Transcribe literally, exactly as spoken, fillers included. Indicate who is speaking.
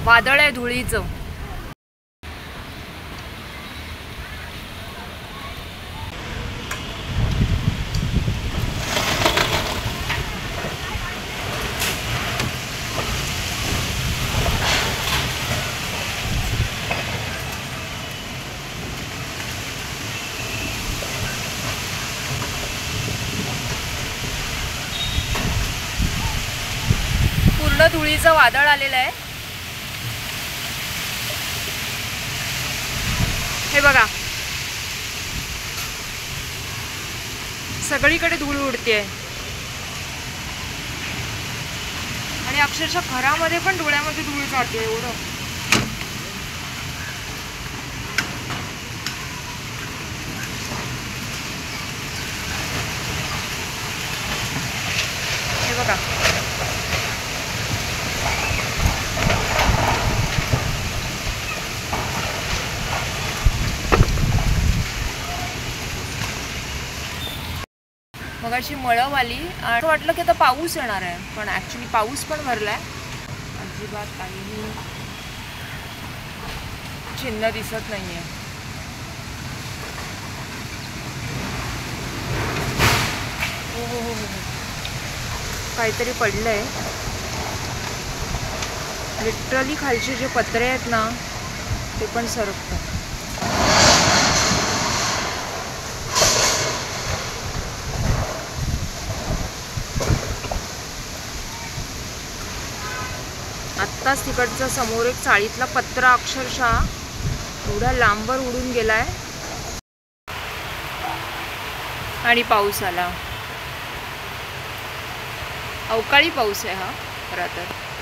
Speaker 1: वादळ आहे धुळीचं. पूर्ण धुळीचं वादळ आलेलं आहे. हे बघा, सगळीकडे धूळ उडते आणि अक्षरशः घरामध्ये पण डोळ्यामध्ये धूळ जाते एवढं. हे बघा, मगाशी मळव आली आणि वाटलं की आता पाऊस येणार आहे, पण ॲक्च्युली पाऊस पण भरलाय. अजिबात काहीही चिन्ह दिसत नाहीये. हो हो हो हो, काहीतरी पडलंय. लिटरली खालचे जे पत्रे आहेत ना ते पण सरकतात. आत्ताच तिकडचा समोर एक चाळीतला पत्रा अक्षरशः एवढा लांबवर उडून गेलाय आणि पाऊस आला. अवकाळी पाऊस आहे हा खरा तर.